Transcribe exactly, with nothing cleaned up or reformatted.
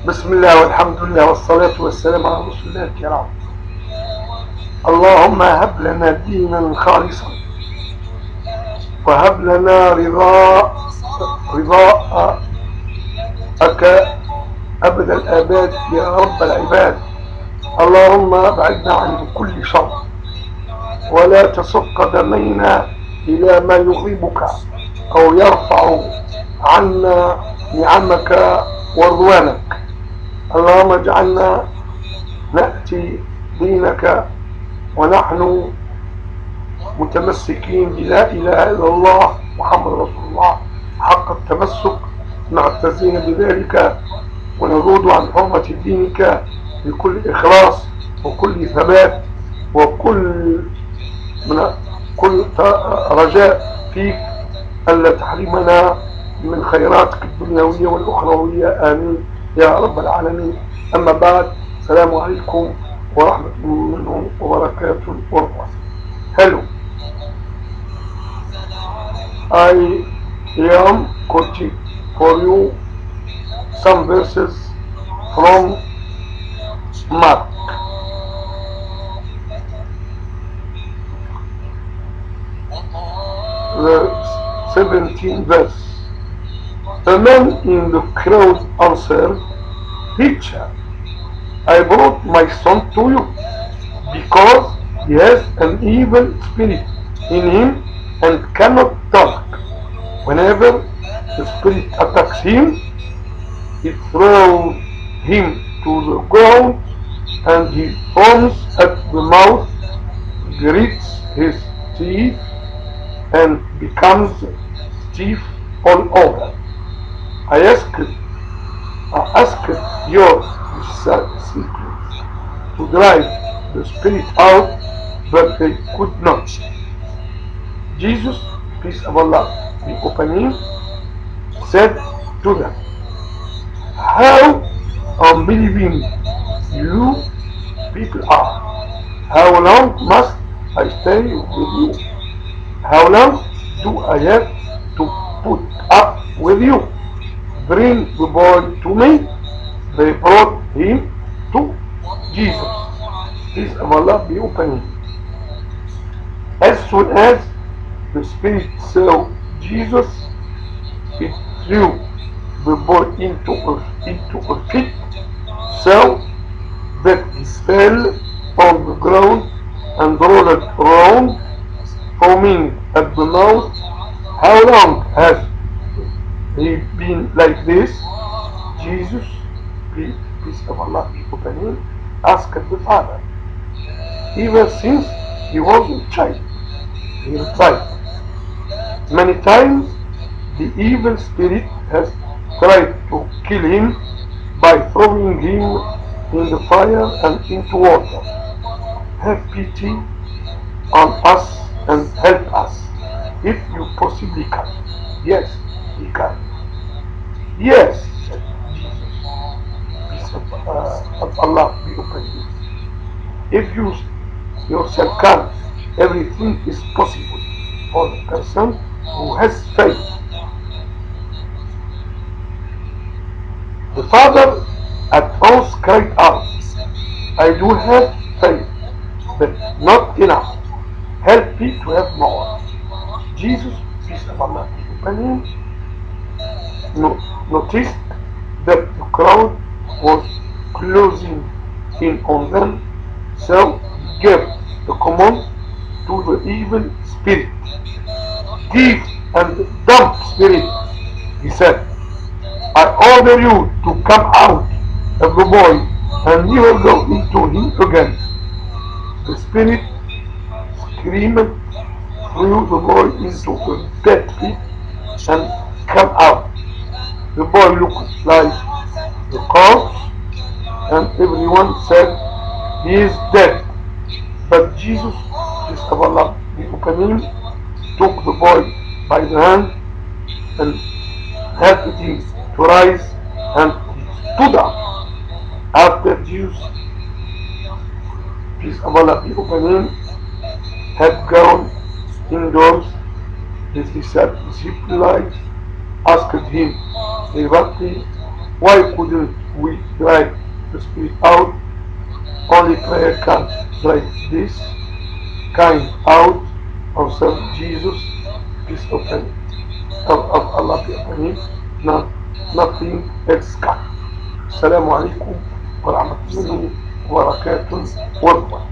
بسم الله والحمد لله والصلاة والسلام على رسول الله الكرام. اللهم هب لنا دينا خالصا وهب لنا رضاء رضاءك أبد الآباد يا رب العباد. اللهم بعدنا عن كل شر ولا تسق قدمينا إلى ما يغضبك أو يرفع عنا نعمك ورضوانك. اللهم اجعلنا نأتي دينك ونحن متمسكين بلا إله إلا الله محمد رسول الله حق التمسك، معتزين بذلك ونذود عن حرمة دينك بكل إخلاص وكل ثبات وكل من كل رجاء فيك ألا تحرمنا من خيراتك الدنيوية والأخروية، آمين يا رب العالمين. أما بعد، السلام عليكم ورحمة الله وبركاته ورحمة. Hello, I am quoting for you some verses from Mark. The seventeenth verse. A man in the crowd answered, Teacher, I brought my son to you because he has an evil spirit in him and cannot talk. Whenever the spirit attacks him, it throws him to the ground and he foams at the mouth, grits his teeth, and becomes stiff all over. I asked, I asked your disciples to drive the spirit out, but they could not. Jesus, peace of Allah be upon him, said to them, How unbelieving you people are! How long must I stay with you? How long do I have to put up with you? Bring the boy to me. They brought him to Jesus. Peace of Allah be upon him. As soon as the spirit saw Jesus, it threw the boy into a, into a fit, so that he fell on the ground and rolled around, foaming at the mouth. How long has he been like this? Jesus, peace of Allah be upon him, asked the father. Ever since he was a child, he replied. Many times the evil spirit has tried to kill him by throwing him in the fire and into water. Have pity on us and help us if you possibly can. Yes, he can. Yes, said Jesus, peace of, uh, of Allah be upon you. If you yourself can, everything is possible for the person who has faith. The father at once cried out, I do have faith, but not enough. Help me to have more. Jesus, peace of Allah be upon him, no, noticed that the crowd was closing in on them, so he gave the command to the evil spirit. Thief and dumb spirit, he said, I order you to come out of the boy and never go into him again. The spirit screamed, threw the boy into a dead pit and came out. The boy looked like the corpse and everyone said, he is dead. But Jesus, peace of Allah be upon him, took the boy by the hand and helped him to rise, and he stood up. After Jesus, peace of Allah be upon him, had gone indoors, his disciples asked him directly, why couldn't we drive the spirit out. Only prayer can drive this kind out. Ourselves, Jesus, peace of, of, of Allah be upon him. Not, nothing else can. Assalamu alaikum wa rahmatullahi wa barakatuh.